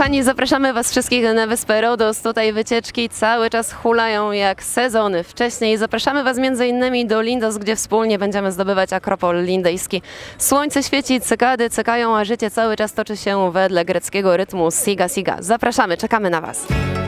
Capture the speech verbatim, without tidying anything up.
Kochani, zapraszamy Was wszystkich na wyspę Rodos. Tutaj wycieczki cały czas hulają jak sezony wcześniej. Zapraszamy Was między innymi do Lindos, gdzie wspólnie będziemy zdobywać Akropol Lindejski. Słońce świeci, cykady cykają, a życie cały czas toczy się wedle greckiego rytmu siga siga. Zapraszamy, czekamy na Was.